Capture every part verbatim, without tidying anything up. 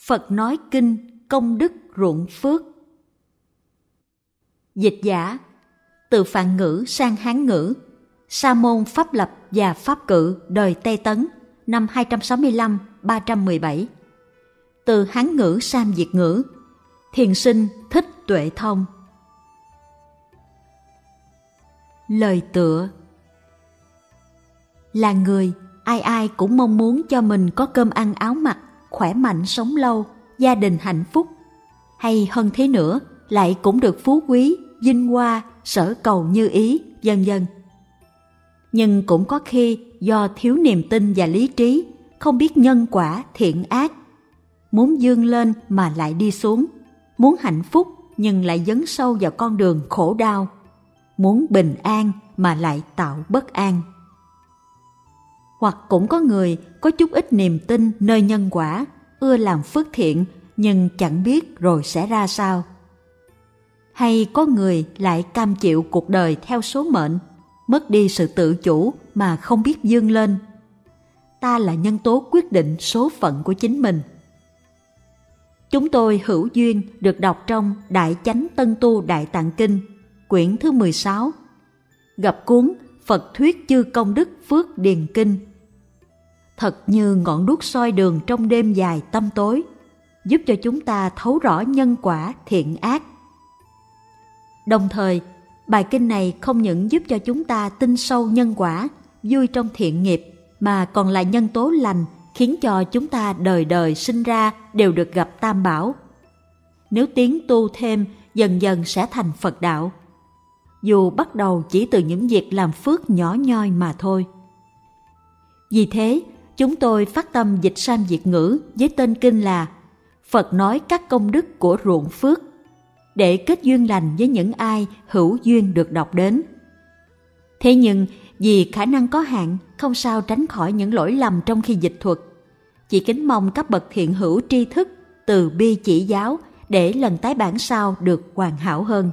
Phật nói kinh công đức ruộng phước. Dịch giả từ Phạn ngữ sang Hán ngữ. Sa môn Pháp Lập và Pháp Cự đời Tây Tấn năm hai trăm sáu mươi lăm đến ba trăm mười bảy. Từ Hán ngữ sang Việt ngữ. Thiền sinh Thích Tuệ Thông. Lời tựa. Là người, ai ai cũng mong muốn cho mình có cơm ăn áo mặc, khỏe mạnh sống lâu, gia đình hạnh phúc. Hay hơn thế nữa, lại cũng được phú quý, vinh hoa, sở cầu như ý, vân vân. Nhưng cũng có khi do thiếu niềm tin và lý trí, không biết nhân quả thiện ác. Muốn vươn lên mà lại đi xuống, muốn hạnh phúc nhưng lại dấn sâu vào con đường khổ đau, muốn bình an mà lại tạo bất an. Hoặc cũng có người có chút ít niềm tin nơi nhân quả, ưa làm phước thiện nhưng chẳng biết rồi sẽ ra sao. Hay có người lại cam chịu cuộc đời theo số mệnh, mất đi sự tự chủ mà không biết vươn lên. Ta là nhân tố quyết định số phận của chính mình. Chúng tôi hữu duyên được đọc trong Đại Chánh Tân Tu Đại Tạng Kinh, quyển thứ mười sáu, gặp cuốn Phật Thuyết Chư Công Đức Phước Điền Kinh. Thật như ngọn đuốc soi đường trong đêm dài tăm tối, giúp cho chúng ta thấu rõ nhân quả thiện ác. Đồng thời, bài kinh này không những giúp cho chúng ta tin sâu nhân quả, vui trong thiện nghiệp, mà còn là nhân tố lành khiến cho chúng ta đời đời sinh ra đều được gặp Tam Bảo. Nếu tiến tu thêm, dần dần sẽ thành Phật đạo. Dù bắt đầu chỉ từ những việc làm phước nhỏ nhoi mà thôi. Vì thế, chúng tôi phát tâm dịch sang Việt ngữ với tên kinh là Phật nói các công đức của ruộng phước, để kết duyên lành với những ai hữu duyên được đọc đến. Thế nhưng, vì khả năng có hạn, không sao tránh khỏi những lỗi lầm trong khi dịch thuật. Chỉ kính mong các bậc thiện hữu tri thức từ bi chỉ giáo để lần tái bản sau được hoàn hảo hơn.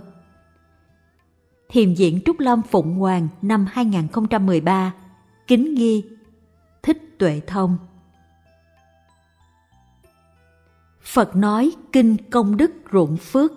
Thiền viện Trúc Lâm Phụng Hoàng năm hai không một ba. Kính ghi Thích Tuệ Thông. Phật nói kinh công đức ruộng phước.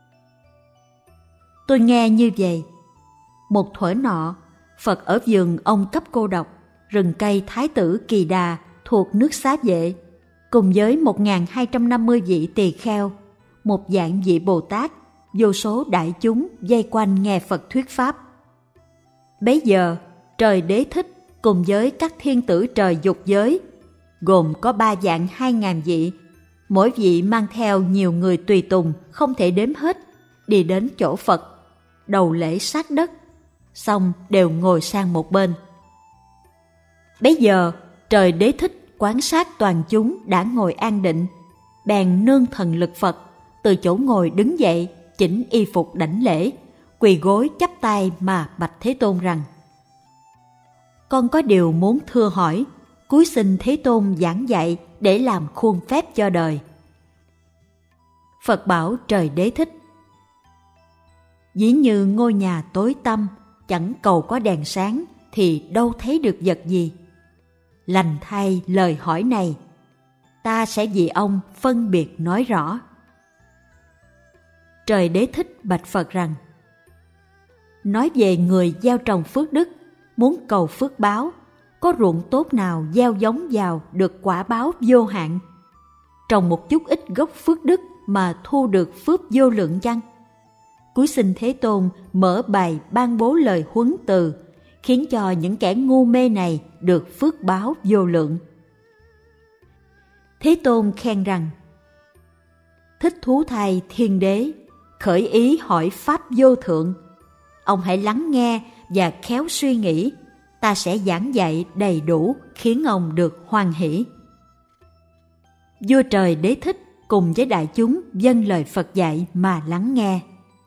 Tôi nghe như vậy. Một thuở nọ, Phật ở vườn ông Cấp Cô Độc, rừng cây Thái tử Kỳ Đà thuộc nước Xá Vệ, cùng với một nghìn hai trăm năm mươi vị tỳ kheo, một vạn vị Bồ Tát, vô số đại chúng vây quanh nghe Phật thuyết pháp. Bấy giờ, trời Đế Thích cùng với các thiên tử trời dục giới, gồm có ba vạn hai ngàn vị, mỗi vị mang theo nhiều người tùy tùng không thể đếm hết, đi đến chỗ Phật, đầu lễ sát đất, xong đều ngồi sang một bên. Bấy giờ, trời Đế Thích quan sát toàn chúng đã ngồi an định, bèn nương thần lực Phật, từ chỗ ngồi đứng dậy, chỉnh y phục đảnh lễ, quỳ gối chắp tay mà bạch Thế Tôn rằng: Con có điều muốn thưa hỏi, cúi xin Thế Tôn giảng dạy để làm khuôn phép cho đời. Phật bảo trời Đế Thích: Dĩ như ngôi nhà tối tăm, chẳng cầu có đèn sáng thì đâu thấy được vật gì. Lành thay lời hỏi này, ta sẽ vì ông phân biệt nói rõ. Trời Đế Thích bạch Phật rằng: Nói về người gieo trồng phước đức, muốn cầu phước báo, có ruộng tốt nào gieo giống vào được quả báo vô hạn? Trồng một chút ít gốc phước đức mà thu được phước vô lượng chăng? Cúi xin Thế Tôn mở bài ban bố lời huấn từ, khiến cho những kẻ ngu mê này được phước báo vô lượng. Thế Tôn khen rằng: Thích thú thay Thiên Đế, khởi ý hỏi pháp vô thượng. Ông hãy lắng nghe và khéo suy nghĩ, ta sẽ giảng dạy đầy đủ khiến ông được hoan hỷ. Vua trời Đế Thích cùng với đại chúng vâng lời Phật dạy mà lắng nghe.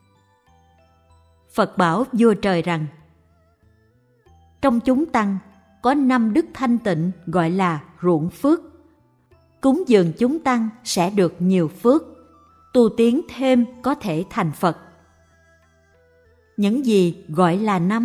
Phật bảo vua trời rằng: Trong chúng tăng có năm đức thanh tịnh gọi là ruộng phước. Cúng dường chúng tăng sẽ được nhiều phước, tu tiến thêm có thể thành Phật. Những gì gọi là năm?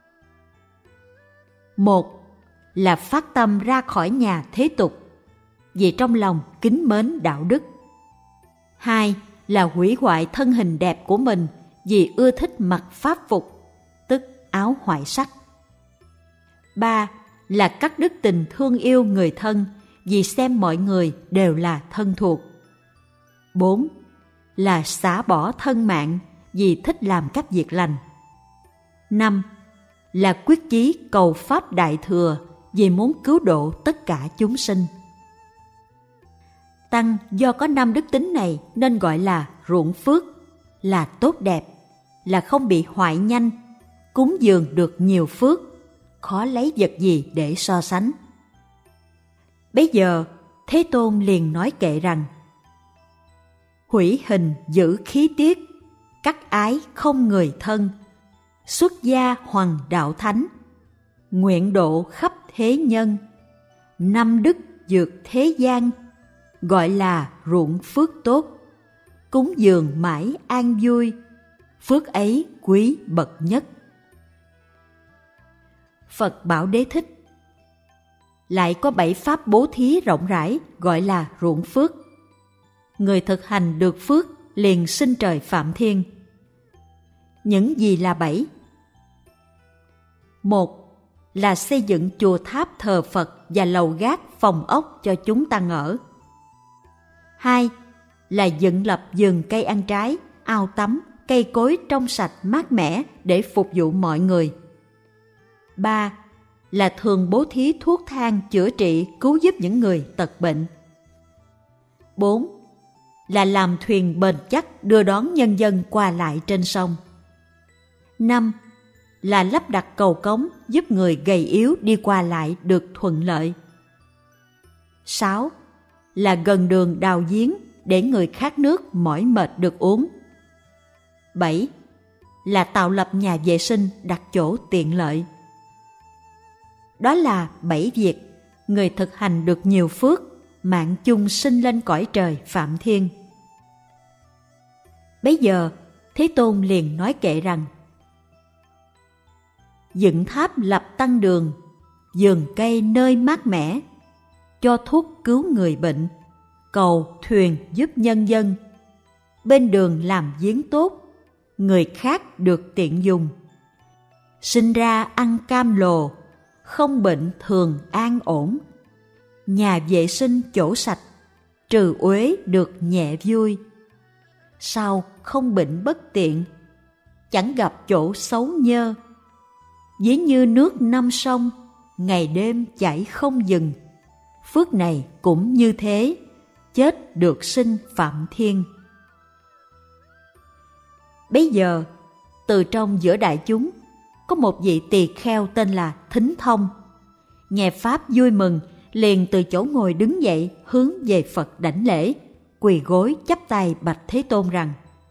Một là phát tâm ra khỏi nhà thế tục, vì trong lòng kính mến đạo đức. Hai là hủy hoại thân hình đẹp của mình vì ưa thích mặc pháp phục, tức áo hoại sắc. Ba là cắt đứt tình thương yêu người thân vì xem mọi người đều là thân thuộc. Bốn là xả bỏ thân mạng vì thích làm các việc lành. Năm là quyết chí cầu pháp đại thừa vì muốn cứu độ tất cả chúng sinh. Tăng do có năm đức tính này nên gọi là ruộng phước, là tốt đẹp, là không bị hoại nhanh, cúng dường được nhiều phước, khó lấy vật gì để so sánh. Bấy giờ Thế Tôn liền nói kệ rằng: hủy hình giữ khí tiết, cắt ái không người thân, xuất gia hoằng đạo thánh, nguyện độ khắp thế nhân, năm đức dược thế gian, gọi là ruộng phước tốt, cúng dường mãi an vui, phước ấy quý bậc nhất. Phật bảo Đế thích: lại có bảy pháp bố thí rộng rãi gọi là ruộng phước. Người thực hành được phước liền sinh trời Phạm Thiên. Những gì là bảy? Một là xây dựng chùa tháp thờ Phật và lầu gác phòng ốc cho chúng tăng ở. Hai là dựng lập vườn cây ăn trái, ao tắm, cây cối trong sạch mát mẻ để phục vụ mọi người. Ba là thường bố thí thuốc thang chữa trị cứu giúp những người tật bệnh. Bốn là làm thuyền bền chắc đưa đón nhân dân qua lại trên sông. Năm là lắp đặt cầu cống giúp người gầy yếu đi qua lại được thuận lợi. Sáu là gần đường đào giếng để người khát nước mỏi mệt được uống. Bảy là tạo lập nhà vệ sinh đặt chỗ tiện lợi. Đó là bảy việc người thực hành được nhiều phước, mạng chung sinh lên cõi trời Phạm Thiên. Bấy giờ Thế Tôn liền nói kệ rằng: dựng tháp lập tăng đường, vườn cây nơi mát mẻ, cho thuốc cứu người bệnh, cầu thuyền giúp nhân dân, bên đường làm giếng tốt, người khác được tiện dùng, sinh ra ăn cam lồ, không bệnh thường an ổn, nhà vệ sinh chỗ sạch, trừ uế được nhẹ vui, sau không bệnh bất tiện, chẳng gặp chỗ xấu nhơ, ví như nước năm sông, ngày đêm chảy không dừng, phước này cũng như thế, chết được sinh Phạm Thiên. Bấy giờ từ trong giữa đại chúng có một vị tỳ kheo tên là Thính Thông, nghe pháp vui mừng, liền từ chỗ ngồi đứng dậy hướng về Phật đảnh lễ, quỳ gối chắp tay bạch Thế Tôn rằng: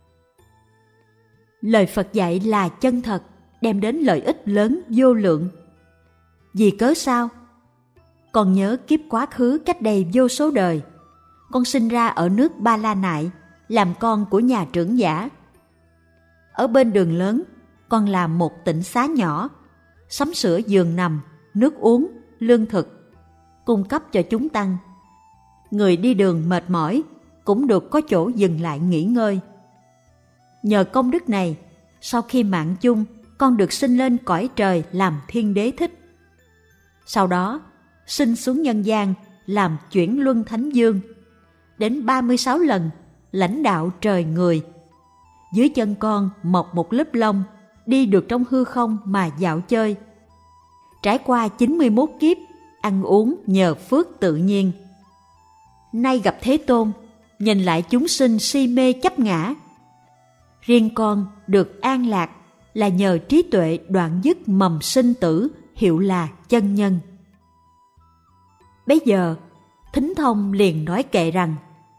lời Phật dạy là chân thật, đem đến lợi ích lớn vô lượng. Vì cớ sao? Con nhớ kiếp quá khứ cách đây vô số đời, con sinh ra ở nước Ba La Nại, làm con của nhà trưởng giả. Ở bên đường lớn, con làm một tỉnh xá nhỏ, sắm sửa giường nằm, nước uống, lương thực, cung cấp cho chúng tăng. Người đi đường mệt mỏi cũng được có chỗ dừng lại nghỉ ngơi. Nhờ công đức này, sau khi mạng chung, con được sinh lên cõi trời làm Thiên Đế Thích. Sau đó, sinh xuống nhân gian làm Chuyển Luân Thánh Dương, đến ba mươi sáu lần lãnh đạo trời người. Dưới chân con mọc một lớp lông, đi được trong hư không mà dạo chơi. Trải qua chín mươi mốt kiếp, ăn uống nhờ phước tự nhiên. Nay gặp Thế Tôn, nhìn lại chúng sinh si mê chấp ngã. Riêng con được an lạc là nhờ trí tuệ đoạn dứt mầm sinh tử, hiệu là chân nhân. Bấy giờ Thính Thông liền nói kệ rằng: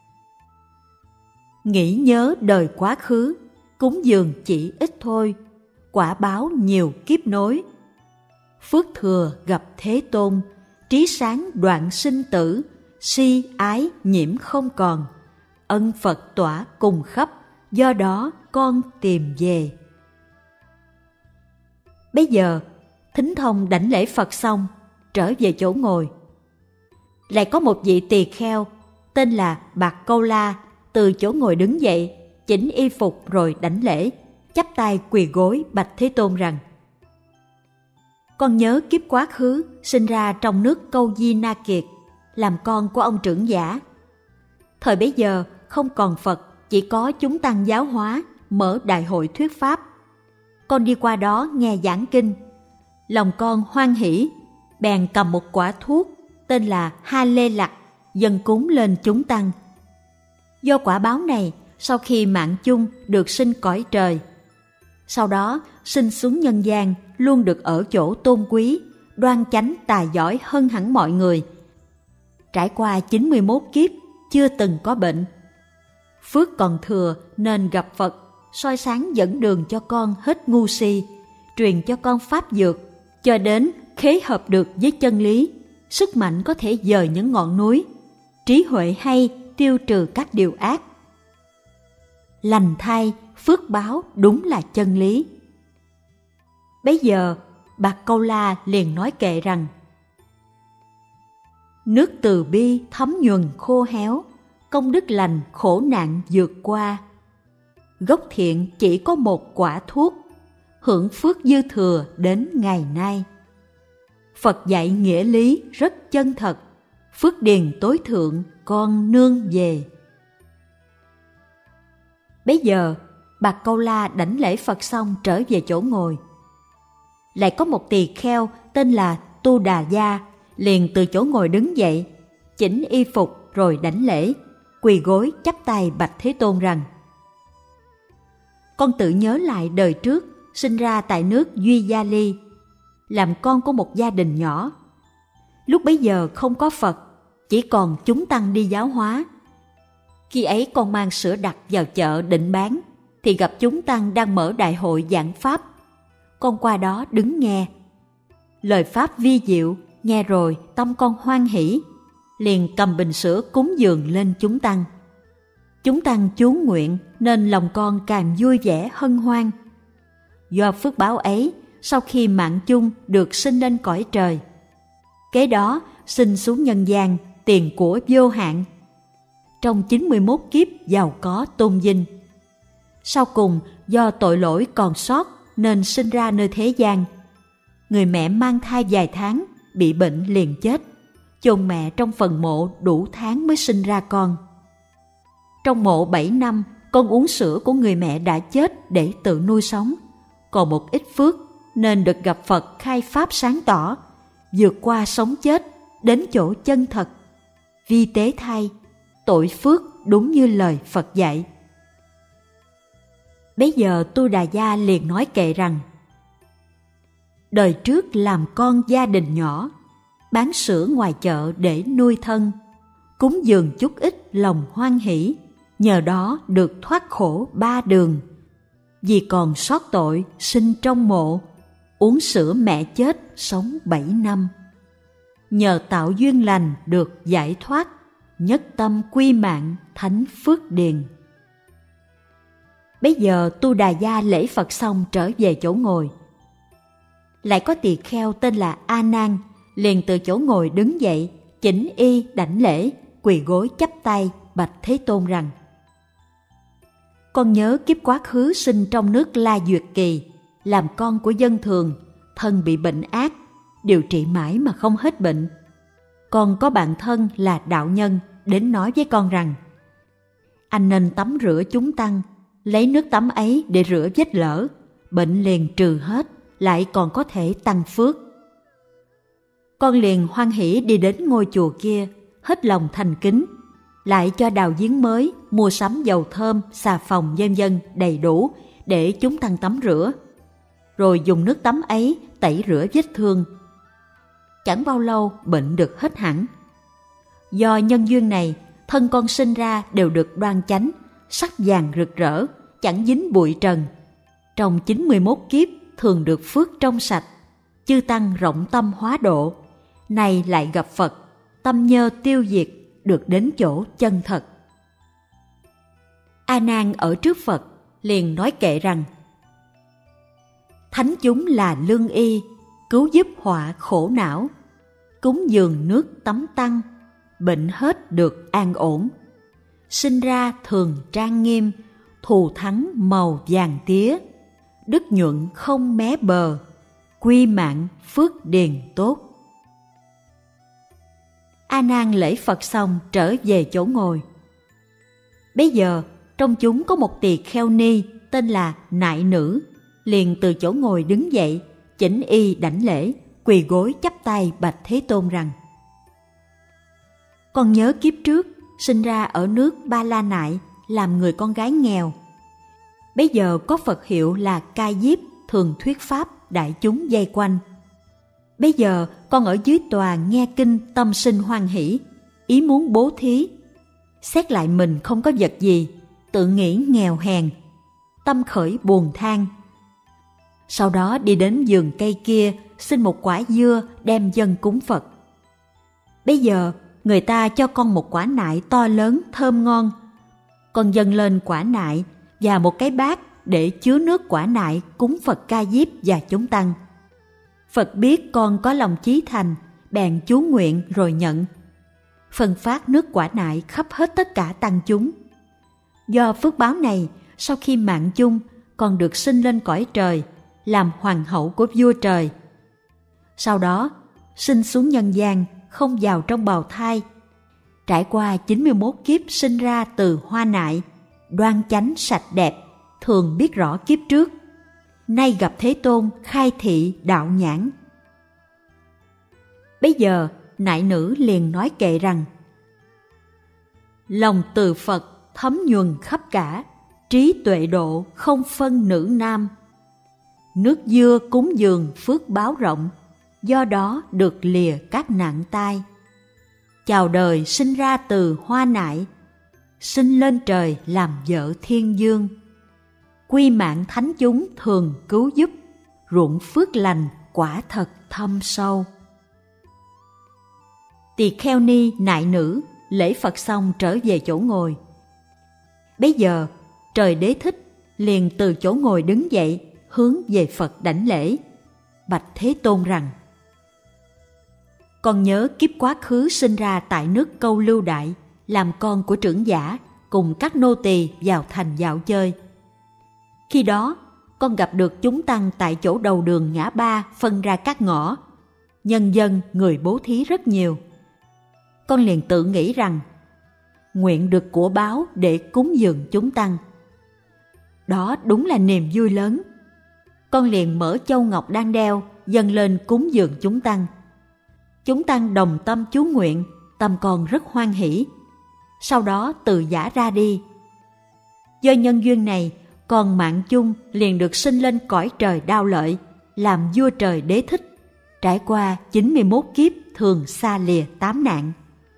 nghĩ nhớ đời quá khứ, cúng dường chỉ ít thôi, quả báo nhiều kiếp nối. Phước thừa gặp Thế Tôn, trí sáng đoạn sinh tử, si ái nhiễm không còn, ân Phật tỏa cùng khắp, do đó con tìm về. Bây giờ Thính Thông đảnh lễ Phật xong, trở về chỗ ngồi. Lại có một vị tỳ kheo tên là Bạc Câu La từ chỗ ngồi đứng dậy, chỉnh y phục rồi đảnh lễ, chắp tay quỳ gối bạch Thế Tôn rằng: Con nhớ kiếp quá khứ sinh ra trong nước Câu Di Na Kiệt, làm con của ông trưởng giả. Thời bấy giờ không còn Phật, chỉ có chúng tăng giáo hóa, mở đại hội thuyết pháp. Con đi qua đó nghe giảng kinh, lòng con hoan hỷ, bèn cầm một quả thuốc tên là Ha Lê Lặc dâng cúng lên chúng tăng. Do quả báo này, sau khi mạng chung được sinh cõi trời, sau đó sinh xuống nhân gian, luôn được ở chỗ tôn quý, đoan chánh tài giỏi hơn hẳn mọi người. Trải qua chín mươi mốt kiếp chưa từng có bệnh. Phước còn thừa nên gặp Phật, soi sáng dẫn đường cho con hết ngu si, truyền cho con pháp dược, cho đến khế hợp được với chân lý, sức mạnh có thể dời những ngọn núi, trí huệ hay tiêu trừ các điều ác. Lành thay, phước báo đúng là chân lý. Bấy giờ, Bạc Câu La liền nói kệ rằng: Nước từ bi thấm nhuần khô héo, công đức lành khổ nạn vượt qua. Gốc thiện chỉ có một quả thuốc, hưởng phước dư thừa đến ngày nay. Phật dạy nghĩa lý rất chân thật, phước điền tối thượng con nương về. Bấy giờ, Bạc Câu La đảnh lễ Phật xong trở về chỗ ngồi. Lại có một tỳ kheo tên là Tu Đà Gia liền từ chỗ ngồi đứng dậy, chỉnh y phục rồi đảnh lễ, quỳ gối chắp tay bạch Thế Tôn rằng: Con tự nhớ lại đời trước sinh ra tại nước Duy Gia Ly, làm con của một gia đình nhỏ. Lúc bấy giờ không có Phật, chỉ còn chúng tăng đi giáo hóa. Khi ấy con mang sữa đặc vào chợ định bán, thì gặp chúng tăng đang mở đại hội giảng pháp. Con qua đó đứng nghe. Lời pháp vi diệu, nghe rồi tâm con hoan hỷ, liền cầm bình sữa cúng dường lên chúng tăng. Chúng tăng chú nguyện nên lòng con càng vui vẻ hân hoan. Do phước báo ấy, sau khi mạng chung được sinh lên cõi trời, kế đó sinh xuống nhân gian, tiền của vô hạn. Trong chín mươi mốt kiếp giàu có tôn vinh. Sau cùng do tội lỗi còn sót nên sinh ra nơi thế gian. Người mẹ mang thai vài tháng, bị bệnh liền chết, chôn mẹ trong phần mộ đủ tháng mới sinh ra con. Trong mộ bảy năm, con uống sữa của người mẹ đã chết để tự nuôi sống. Còn một ít phước nên được gặp Phật khai pháp sáng tỏ, vượt qua sống chết, đến chỗ chân thật. Vi tế thay, tội phước đúng như lời Phật dạy. Bấy giờ Tu Đà Gia liền nói kệ rằng: Đời trước làm con gia đình nhỏ, bán sữa ngoài chợ để nuôi thân, cúng dường chút ít lòng hoan hỷ, nhờ đó được thoát khổ ba đường. Vì còn sót tội sinh trong mộ, uống sữa mẹ chết sống bảy năm. Nhờ tạo duyên lành được giải thoát, nhất tâm quy mạng thánh phước điền. Bấy giờ Tu Đà Gia lễ Phật xong trở về chỗ ngồi. Lại có tỳ kheo tên là A Nan liền từ chỗ ngồi đứng dậy, chỉnh y đảnh lễ, quỳ gối chắp tay bạch Thế Tôn rằng: Con nhớ kiếp quá khứ sinh trong nước La Duyệt Kỳ, làm con của dân thường, thân bị bệnh ác, điều trị mãi mà không hết bệnh. Con có bạn thân là đạo nhân đến nói với con rằng: Anh nên tắm rửa chúng tăng, lấy nước tắm ấy để rửa vết lở, bệnh liền trừ hết, lại còn có thể tăng phước. Con liền hoan hỷ đi đến ngôi chùa kia, hết lòng thành kính, lại cho đào giếng mới, mua sắm dầu thơm, xà phòng vân vân đầy đủ để chúng tăng tắm rửa, rồi dùng nước tắm ấy tẩy rửa vết thương. Chẳng bao lâu bệnh được hết hẳn. Do nhân duyên này, thân con sinh ra đều được đoan chánh, sắc vàng rực rỡ, chẳng dính bụi trần. Trong chín mươi mốt kiếp thường được phước trong sạch, chư tăng rộng tâm hóa độ. Này lại gặp Phật, tâm nhơ tiêu diệt, được đến chỗ chân thật. A Nan ở trước Phật liền nói kệ rằng: Thánh chúng là lương y, cứu giúp họa khổ não, cúng dường nước tắm tăng, bệnh hết được an ổn. Sinh ra thường trang nghiêm, thù thắng màu vàng tía, đức nhuận không mé bờ, quy mạng phước điền tốt. A Nan lễ Phật xong trở về chỗ ngồi. Bấy giờ trong chúng có một tỳ kheo ni tên là Nại Nữ, liền từ chỗ ngồi đứng dậy, chỉnh y đảnh lễ, quỳ gối chắp tay bạch Thế Tôn rằng: Con nhớ kiếp trước sinh ra ở nước Ba La Nại, làm người con gái nghèo. Bấy giờ có Phật hiệu là Ca Diếp thường thuyết pháp, đại chúng vây quanh. Bấy giờ con ở dưới tòa nghe kinh, tâm sinh hoan hỷ, ý muốn bố thí. Xét lại mình không có vật gì, tự nghĩ nghèo hèn, tâm khởi buồn than. Sau đó đi đến vườn cây kia, xin một quả dưa đem dâng cúng Phật. Bây giờ người ta cho con một quả nại to lớn thơm ngon. Con dâng lên quả nại và một cái bát để chứa nước quả nại cúng Phật Ca Diếp và chúng tăng. Phật biết con có lòng chí thành, bèn chú nguyện rồi nhận. Phân phát nước quả nại khắp hết tất cả tăng chúng. Do phước báo này, sau khi mạng chung, con được sinh lên cõi trời, làm hoàng hậu của vua trời. Sau đó, sinh xuống nhân gian, không vào trong bào thai. Trải qua chín mươi mốt kiếp sinh ra từ hoa nại, đoan chánh sạch đẹp, thường biết rõ kiếp trước. Nay gặp Thế Tôn khai thị đạo nhãn. Bấy giờ, Nại Nữ liền nói kệ rằng: Lòng từ Phật thấm nhuần khắp cả, trí tuệ độ không phân nữ nam. Nước dưa cúng dường phước báo rộng, do đó được lìa các nạn tai. Chào đời sinh ra từ hoa nại, sinh lên trời làm vợ thiên dương. Quy mạng thánh chúng thường cứu giúp, ruộng phước lành quả thật thâm sâu. Tỳ kheo ni Nại Nữ lễ Phật xong trở về chỗ ngồi. Bấy giờ Trời Đế Thích liền từ chỗ ngồi đứng dậy, hướng về Phật đảnh lễ, bạch Thế Tôn rằng: Con nhớ kiếp quá khứ sinh ra tại nước Câu Lưu Đại, làm con của trưởng giả, cùng các nô tỳ vào thành dạo chơi. Khi đó, con gặp được chúng tăng tại chỗ đầu đường ngã ba phân ra các ngõ. Nhân dân người bố thí rất nhiều. Con liền tự nghĩ rằng, nguyện được của báo để cúng dường chúng tăng. Đó đúng là niềm vui lớn. Con liền mở châu ngọc đang đeo, dâng lên cúng dường chúng tăng. Chúng tăng đồng tâm chú nguyện, tâm con rất hoan hỷ. Sau đó từ giã ra đi. Do nhân duyên này, con mạng chung liền được sinh lên cõi trời Đao Lợi, làm vua trời Đế Thích, trải qua chín mươi mốt kiếp thường xa lìa tám nạn.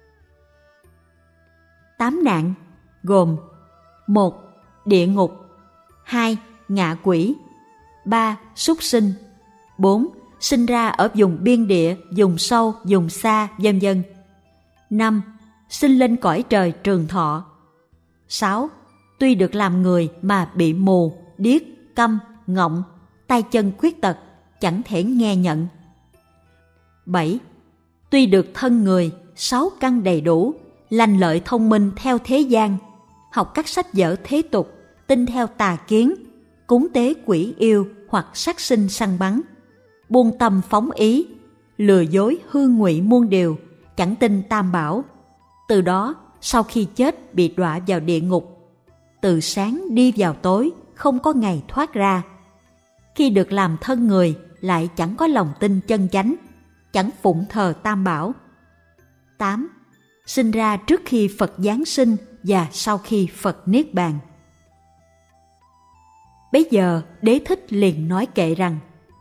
Tám nạn gồm: một. Địa ngục. Hai. Ngạ quỷ. Ba. Súc sinh. Bốn. Sinh ra ở vùng biên địa, vùng sâu, vùng xa, vân vân. Năm. Sinh lên cõi trời Trường Thọ. Sáu. Tuy được làm người mà bị mù, điếc, câm, ngọng, tay chân khuyết tật, chẳng thể nghe nhận. Bảy. Tuy được thân người, sáu căn đầy đủ, lành lợi thông minh theo thế gian, học các sách vở thế tục, tin theo tà kiến, cúng tế quỷ yêu hoặc sát sinh săn bắn, buông tâm phóng ý, lừa dối hư ngụy muôn điều, chẳng tin tam bảo. Từ đó, sau khi chết bị đọa vào địa ngục, từ sáng đi vào tối, không có ngày thoát ra. Khi được làm thân người, lại chẳng có lòng tin chân chánh, chẳng phụng thờ tam bảo. Tám. Sinh ra trước khi Phật giáng sinh và sau khi Phật niết bàn. Bấy giờ Đế Thích liền nói kệ rằng: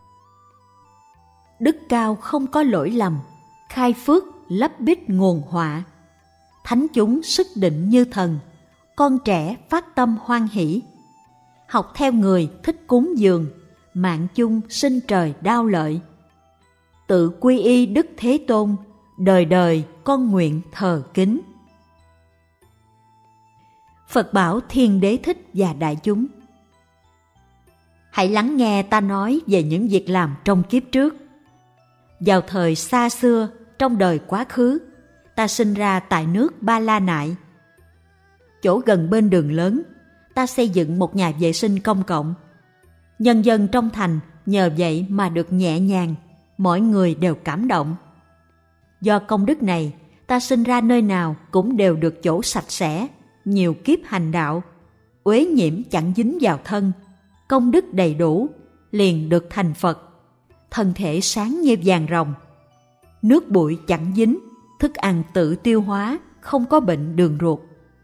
Đức cao không có lỗi lầm, khai phước lấp bít nguồn họa. Thánh chúng sức định như thần, con trẻ phát tâm hoan hỷ. Học theo người thích cúng dường, mạng chung sinh trời Đao Lợi. Tự quy y Đức Thế Tôn, đời đời con nguyện thờ kính. Phật bảo Thiên Đế Thích và đại chúng: Hãy lắng nghe ta nói về những việc làm trong kiếp trước. Vào thời xa xưa, trong đời quá khứ, ta sinh ra tại nước Ba La Nại. Chỗ gần bên đường lớn, ta xây dựng một nhà vệ sinh công cộng. Nhân dân trong thành nhờ vậy mà được nhẹ nhàng, mọi người đều cảm động. Do công đức này, ta sinh ra nơi nào cũng đều được chỗ sạch sẽ, nhiều kiếp hành đạo, uế nhiễm chẳng dính vào thân, công đức đầy đủ, liền được thành Phật, thân thể sáng như vàng ròng, nước bụi chẳng dính, thức ăn tự tiêu hóa, không có bệnh đường ruột.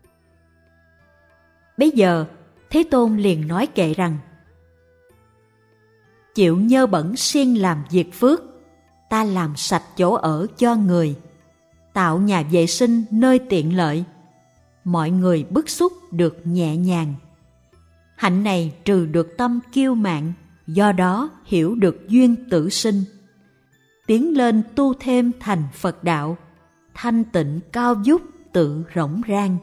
Bấy giờ, Thế Tôn liền nói kệ rằng: chịu nhơ bẩn siêng làm việc phước, ta làm sạch chỗ ở cho người, tạo nhà vệ sinh nơi tiện lợi, mọi người bức xúc được nhẹ nhàng. Hạnh này trừ được tâm kiêu mạn, do đó hiểu được duyên tử sinh. Tiến lên tu thêm thành Phật đạo, thanh tịnh cao vút tự rỗng rang.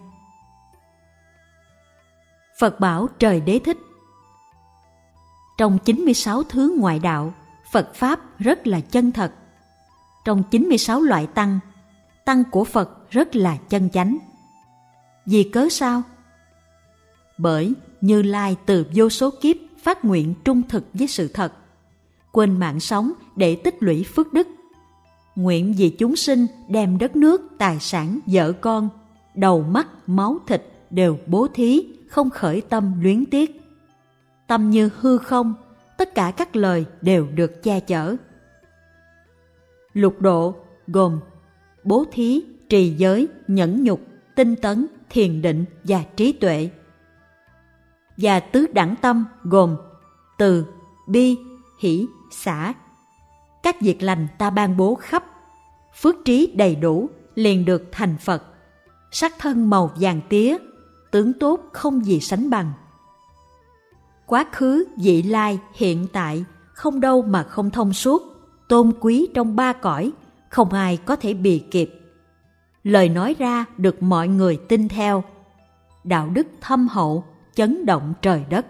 Phật bảo Trời Đế Thích: trong chín mươi sáu thứ ngoại đạo, Phật Pháp rất là chân thật. Trong chín mươi sáu loại tăng, tăng của Phật rất là chân chánh. Vì cớ sao? Bởi Như Lai từ vô số kiếp phát nguyện trung thực với sự thật, quên mạng sống để tích lũy phước đức. Nguyện vì chúng sinh đem đất nước, tài sản, vợ con, đầu mắt, máu thịt đều bố thí, không khởi tâm luyến tiếc. Tâm như hư không, tất cả các lời đều được che chở. Lục độ gồm bố thí, trì giới, nhẫn nhục, tinh tấn, thiền định và trí tuệ. Và tứ đẳng tâm gồm từ, bi, hỷ, xả. Các việc lành ta ban bố khắp, phước trí đầy đủ, liền được thành Phật. Sắc thân màu vàng tía, tướng tốt không gì sánh bằng. Quá khứ, vị lai, hiện tại, không đâu mà không thông suốt, tôn quý trong ba cõi, không ai có thể bì kịp. Lời nói ra được mọi người tin theo, đạo đức thâm hậu, chấn động trời đất.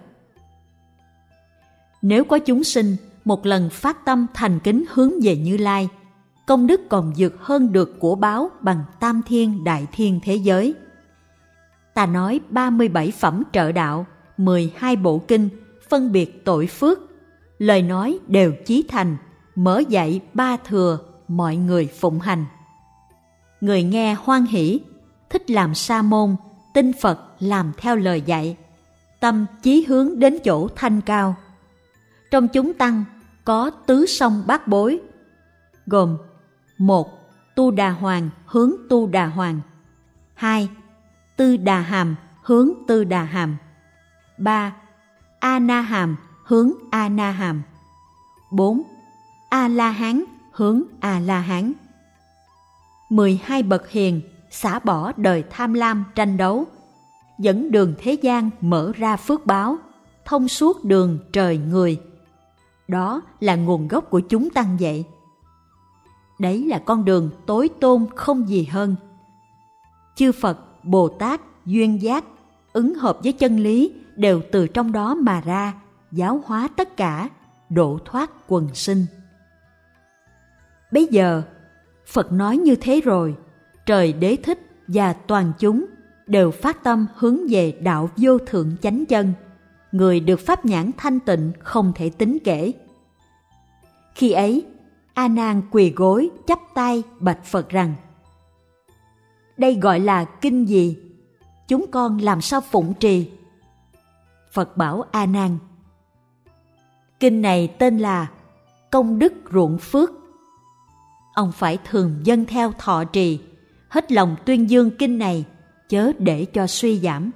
Nếu có chúng sinh một lần phát tâm thành kính hướng về Như Lai, công đức còn vượt hơn được của báo bằng tam thiên đại thiên thế giới. Ta nói ba mươi bảy phẩm trợ đạo, mười hai bộ kinh, phân biệt tội phước, lời nói đều chí thành, mở dạy ba thừa, mọi người phụng hành. Người nghe hoan hỷ, thích làm sa môn, tin Phật làm theo lời dạy, tâm chí hướng đến chỗ thanh cao. Trong chúng tăng có tứ song bát bối, gồm: một. Tu Đà Hoàng hướng Tu Đà Hoàng. Hai. Tư Đà Hàm hướng Tư Đà Hàm. Ba. A Na Hàm hướng A Na Hàm. Bốn. A La Hán hướng A La Hán. Mười hai bậc hiền xả bỏ đời tham lam tranh đấu, dẫn đường thế gian mở ra phước báo, thông suốt đường trời người. Đó là nguồn gốc của chúng tăng vậy. Đấy là con đường tối tôn không gì hơn. Chư Phật, Bồ Tát, duyên giác, ứng hợp với chân lý đều từ trong đó mà ra, giáo hóa tất cả, độ thoát quần sinh. Bây giờ, Phật nói như thế rồi, Trời Đế Thích và toàn chúng đều phát tâm hướng về đạo vô thượng chánh chân, người được pháp nhãn thanh tịnh không thể tính kể. Khi ấy, A Nan quỳ gối chắp tay bạch Phật rằng: đây gọi là kinh gì? Chúng con làm sao phụng trì? Phật bảo A Nan: kinh này tên là Công Đức Ruộng Phước. Ông phải thường dâng theo thọ trì, hết lòng tuyên dương kinh này, chớ để cho suy giảm.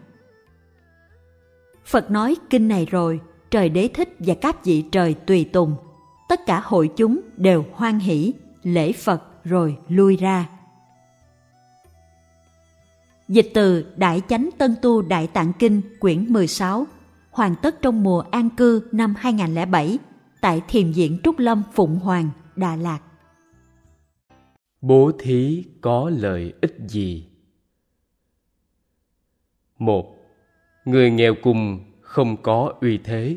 Phật nói kinh này rồi, Trời Đế Thích và các vị trời tùy tùng, tất cả hội chúng đều hoan hỷ, lễ Phật rồi lui ra. Dịch từ Đại Chánh Tân Tu Đại Tạng Kinh quyển mười sáu, hoàn tất trong mùa an cư năm hai không không bảy tại Thiền viện Trúc Lâm Phụng Hoàng, Đà Lạt. Bố thí có lợi ích gì? Một. Người nghèo cùng không có uy thế.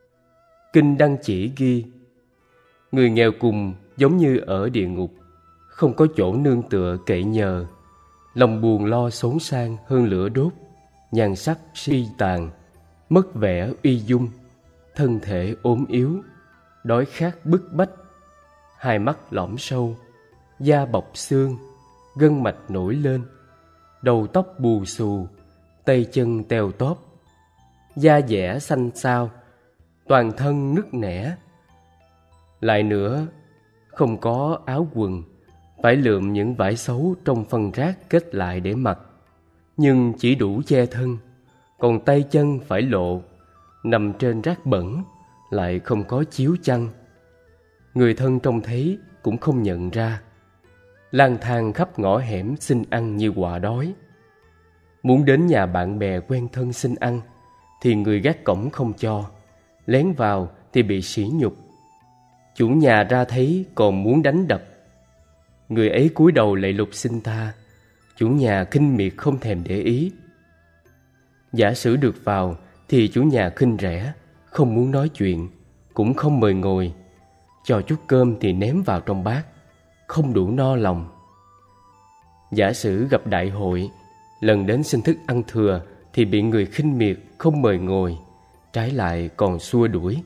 Kinh Đăng Chỉ ghi, người nghèo cùng giống như ở địa ngục, không có chỗ nương tựa cậy nhờ, lòng buồn lo xốn sang hơn lửa đốt, nhan sắc suy tàn, mất vẻ uy dung, thân thể ốm yếu, đói khát bức bách, hai mắt lõm sâu, da bọc xương, gân mạch nổi lên, đầu tóc bù xù, tay chân teo tóp, da dẻ xanh xao, toàn thân nứt nẻ. Lại nữa, không có áo quần, phải lượm những vải xấu trong phân rác kết lại để mặc, nhưng chỉ đủ che thân, còn tay chân phải lộ, nằm trên rác bẩn, lại không có chiếu chăn. Người thân trông thấy cũng không nhận ra, lang thang khắp ngõ hẻm xin ăn như quạ đói. Muốn đến nhà bạn bè quen thân xin ăn thì người gác cổng không cho, lén vào thì bị sỉ nhục. Chủ nhà ra thấy còn muốn đánh đập. Người ấy cúi đầu lạy lục xin tha, chủ nhà khinh miệt không thèm để ý. Giả sử được vào thì chủ nhà khinh rẻ, không muốn nói chuyện, cũng không mời ngồi, cho chút cơm thì ném vào trong bát, không đủ no lòng. Giả sử gặp đại hội, lần đến xin thức ăn thừa thì bị người khinh miệt không mời ngồi, trái lại còn xua đuổi.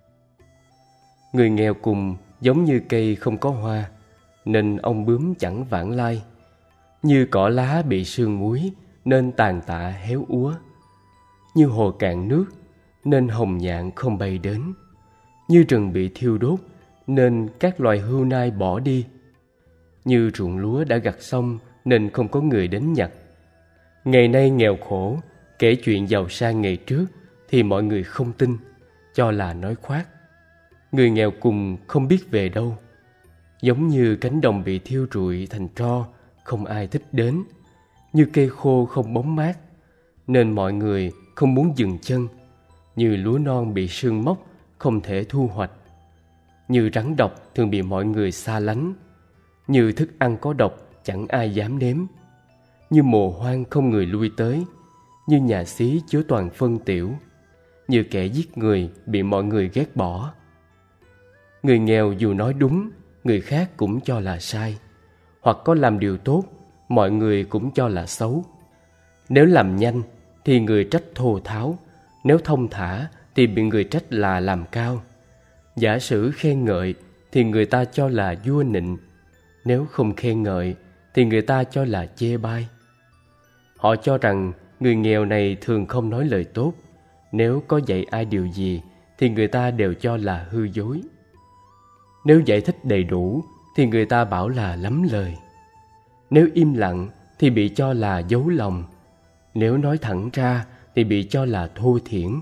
Người nghèo cùng giống như cây không có hoa, nên ong bướm chẳng vãng lai, như cỏ lá bị sương muối nên tàn tạ héo úa, như hồ cạn nước nên hồng nhạn không bay đến, như rừng bị thiêu đốt nên các loài hươu nai bỏ đi, như ruộng lúa đã gặt xong nên không có người đến nhặt. Ngày nay nghèo khổ, kể chuyện giàu sang ngày trước thì mọi người không tin, cho là nói khoác. Người nghèo cùng không biết về đâu, giống như cánh đồng bị thiêu rụi thành tro, không ai thích đến, như cây khô không bóng mát, nên mọi người không muốn dừng chân, như lúa non bị sương mốc không thể thu hoạch, như rắn độc thường bị mọi người xa lánh, như thức ăn có độc chẳng ai dám nếm, như mồ hoang không người lui tới, như nhà xí chứa toàn phân tiểu, như kẻ giết người bị mọi người ghét bỏ. Người nghèo dù nói đúng, người khác cũng cho là sai, hoặc có làm điều tốt, mọi người cũng cho là xấu. Nếu làm nhanh thì người trách thô tháo, nếu thông thả thì bị người trách là làm cao. Giả sử khen ngợi thì người ta cho là vua nịnh, nếu không khen ngợi thì người ta cho là chê bai. Họ cho rằng người nghèo này thường không nói lời tốt, nếu có dạy ai điều gì thì người ta đều cho là hư dối. Nếu giải thích đầy đủ thì người ta bảo là lắm lời. Nếu im lặng thì bị cho là giấu lòng. Nếu nói thẳng ra thì bị cho là thô thiển.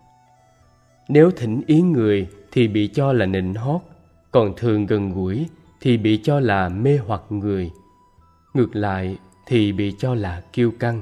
Nếu thỉnh ý người thì bị cho là nịnh hót, còn thường gần gũi thì bị cho là mê hoặc người. Ngược lại thì bị cho là kiêu căng.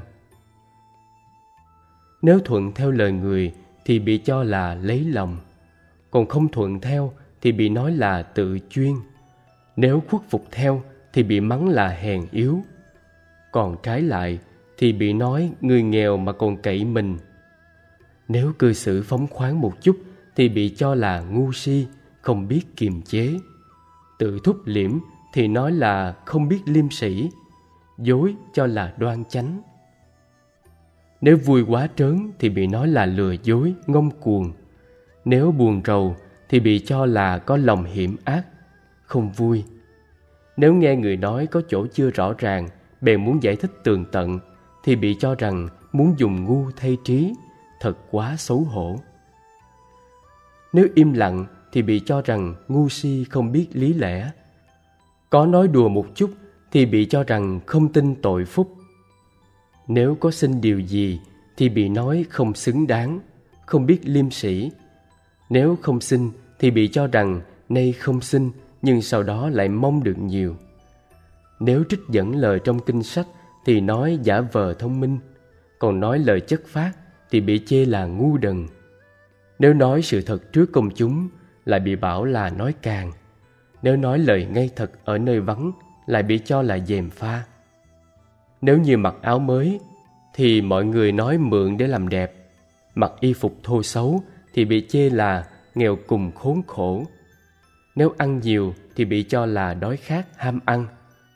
Nếu thuận theo lời người thì bị cho là lấy lòng, còn không thuận theo thì bị nói là tự chuyên. Nếu khuất phục theo thì bị mắng là hèn yếu, còn trái lại thì bị nói người nghèo mà còn cậy mình. Nếu cư xử phóng khoáng một chút thì bị cho là ngu si, không biết kiềm chế. Tự thúc liễm thì nói là không biết liêm sĩ, dối cho là đoan chánh. Nếu vui quá trớn thì bị nói là lừa dối, ngông cuồng. Nếu buồn rầu thì bị cho là có lòng hiểm ác, không vui. Nếu nghe người nói có chỗ chưa rõ ràng, bèn muốn giải thích tường tận, thì bị cho rằng muốn dùng ngu thay trí, thật quá xấu hổ. Nếu im lặng thì bị cho rằng ngu si không biết lý lẽ. Có nói đùa một chút thì bị cho rằng không tin tội phúc. Nếu có xin điều gì thì bị nói không xứng đáng, không biết liêm sĩ. Nếu không xin thì bị cho rằng nay không xin nhưng sau đó lại mong được nhiều. Nếu trích dẫn lời trong kinh sách thì nói giả vờ thông minh, còn nói lời chất phác thì bị chê là ngu đần. Nếu nói sự thật trước công chúng lại bị bảo là nói càng. Nếu nói lời ngay thật ở nơi vắng lại bị cho là gièm pha. Nếu như mặc áo mới thì mọi người nói mượn để làm đẹp. Mặc y phục thô xấu thì bị chê là nghèo cùng khốn khổ. Nếu ăn nhiều thì bị cho là đói khát ham ăn,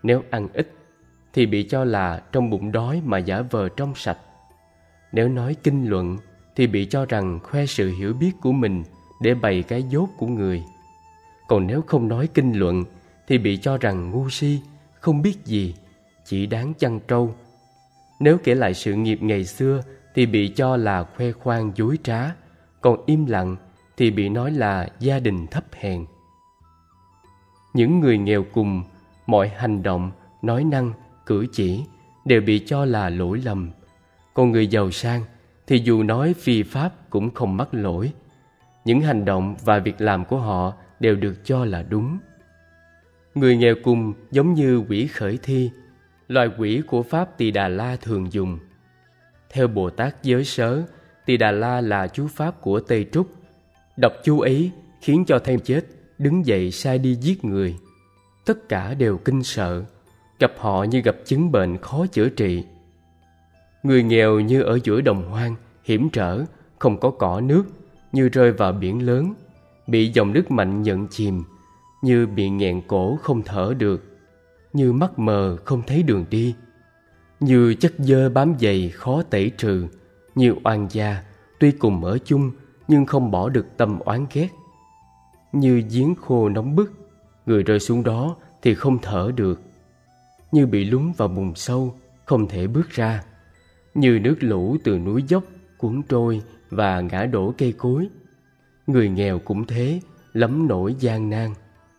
Nếu ăn ít thì bị cho là trong bụng đói mà giả vờ trong sạch. Nếu nói kinh luận thì bị cho rằng khoe sự hiểu biết của mình để bày cái dốt của người. Còn nếu không nói kinh luận thì bị cho rằng ngu si, không biết gì, chỉ đáng chăn trâu. Nếu kể lại sự nghiệp ngày xưa thì bị cho là khoe khoang dối trá, còn im lặng thì bị nói là gia đình thấp hèn. Những người nghèo cùng, mọi hành động, nói năng, cử chỉ đều bị cho là lỗi lầm. Còn người giàu sang thì dù nói phi pháp cũng không mắc lỗi. Những hành động và việc làm của họ đều được cho là đúng. Người nghèo cùng giống như quỷ khởi thi, loài quỷ của Pháp Tỳ Đà La thường dùng. Theo Bồ Tát Giới Sớ, Tỳ Đà La là chú Pháp của Tây Trúc. Đọc chú ấy khiến cho thêm chết, đứng dậy sai đi giết người. Tất cả đều kinh sợ, gặp họ như gặp chứng bệnh khó chữa trị. Người nghèo như ở giữa đồng hoang, hiểm trở, không có cỏ nước, như rơi vào biển lớn, bị dòng nước mạnh nhận chìm, như bị nghẹn cổ không thở được, như mắt mờ không thấy đường đi, như chất dơ bám dày khó tẩy trừ, như oan gia tuy cùng ở chung nhưng không bỏ được tâm oán ghét, như giếng khô nóng bức, người rơi xuống đó thì không thở được, như bị lún vào bùn sâu không thể bước ra, như nước lũ từ núi dốc cuốn trôi và ngã đổ cây cối. Người nghèo cũng thế, lắm nỗi gian nan.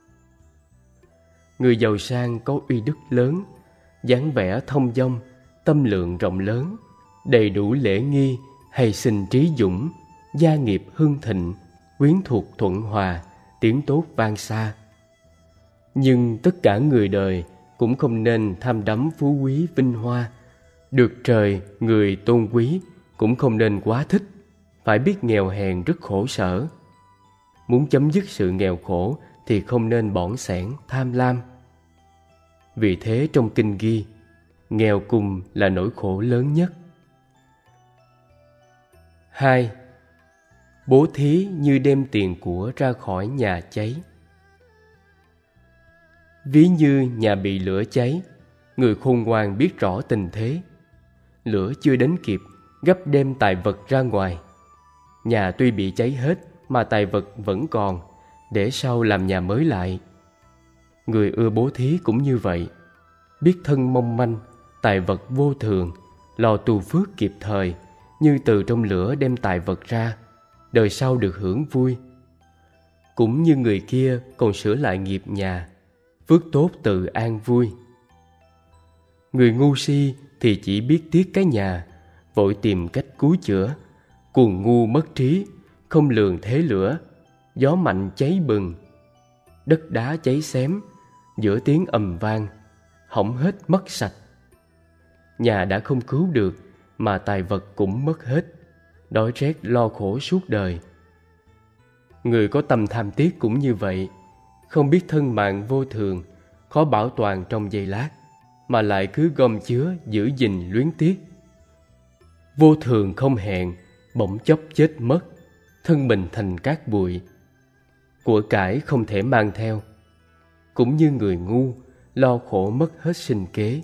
Người giàu sang có uy đức lớn, dáng vẻ thông dong, tâm lượng rộng lớn, đầy đủ lễ nghi, hay sinh trí dũng, gia nghiệp hưng thịnh, quyến thuộc thuận hòa, tiếng tốt vang xa. Nhưng tất cả người đời cũng không nên tham đắm phú quý vinh hoa. Được trời người tôn quý cũng không nên quá thích, phải biết nghèo hèn rất khổ sở. Muốn chấm dứt sự nghèo khổ thì không nên bỏng sẻn tham lam. Vì thế trong kinh ghi, nghèo cùng là nỗi khổ lớn nhất. Hai. Bố thí như đem tiền của ra khỏi nhà cháy. Ví như nhà bị lửa cháy, người khôn ngoan biết rõ tình thế. Lửa chưa đến kịp, gấp đem tài vật ra ngoài. Nhà tuy bị cháy hết mà tài vật vẫn còn, để sau làm nhà mới lại. Người ưa bố thí cũng như vậy, biết thân mong manh, tài vật vô thường, lo tu phước kịp thời, như từ trong lửa đem tài vật ra, đời sau được hưởng vui. Cũng như người kia còn sửa lại nghiệp nhà, phước tốt tự an vui. Người ngu si thì chỉ biết tiếc cái nhà, vội tìm cách cứu chữa, cuồng ngu mất trí, không lường thế lửa, gió mạnh cháy bừng, đất đá cháy xém, giữa tiếng ầm vang, hỏng hết mất sạch. Nhà đã không cứu được mà tài vật cũng mất hết, đói rét lo khổ suốt đời. Người có tâm tham tiếc cũng như vậy, không biết thân mạng vô thường, khó bảo toàn trong giây lát, mà lại cứ gom chứa giữ gìn luyến tiếc. Vô thường không hẹn, bỗng chốc chết mất, thân mình thành cát bụi. Của cải không thể mang theo, cũng như người ngu, lo khổ mất hết sinh kế.